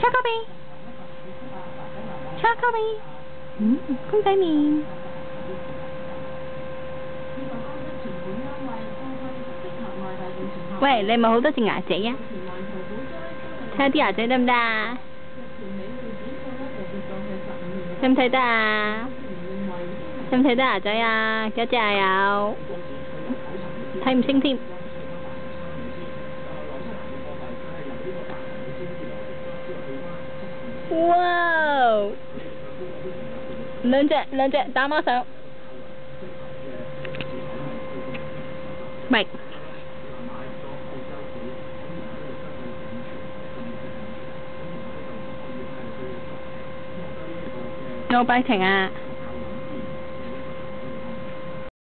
Chocolate，公仔麵。喂，你咪好多隻牙仔啊？睇下啲牙仔得唔得啊？睇唔睇得啊？睇唔睇得牙仔啊？幾多隻牙有？睇唔清添。哇！兩隻打孖上。喂。我擺停啊！